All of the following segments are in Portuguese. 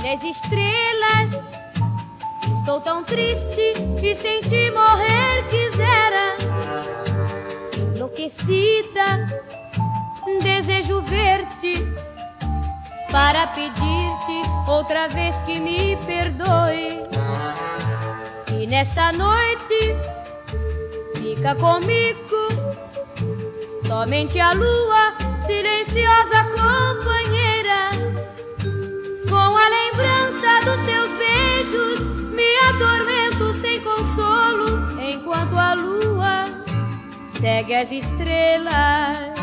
Olha as estrelas, estou tão triste e sem te morrer quisera. Enlouquecida, desejo ver-te para pedir-te outra vez que me perdoe. E nesta noite fica comigo somente a lua, silenciosa companheira. Com a lembrança dos teus beijos me atormento sem consolo, enquanto a lua segue as estrelas.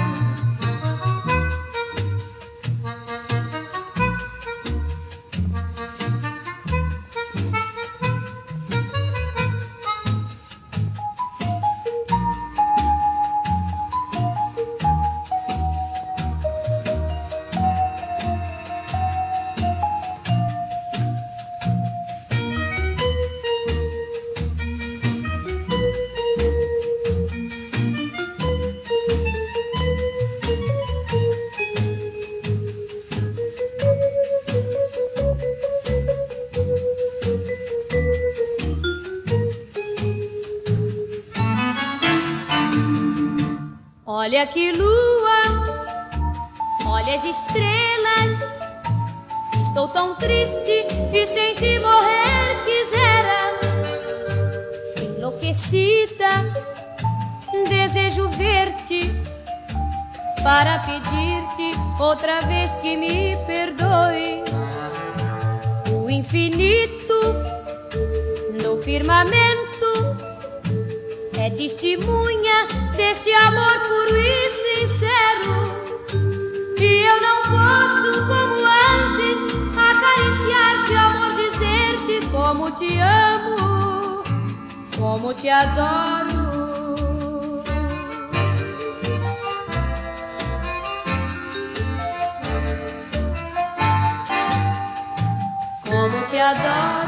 Olha que lua, olha as estrelas, estou tão triste e sem te morrer quisera. Enlouquecida, desejo ver-te para pedir-te outra vez que me perdoe. O infinito no firmamento é testemunha deste amor puro e sincero. E eu não posso, como antes, acariciar-te, amor, dizer-te como te amo, como te adoro. Como te adoro.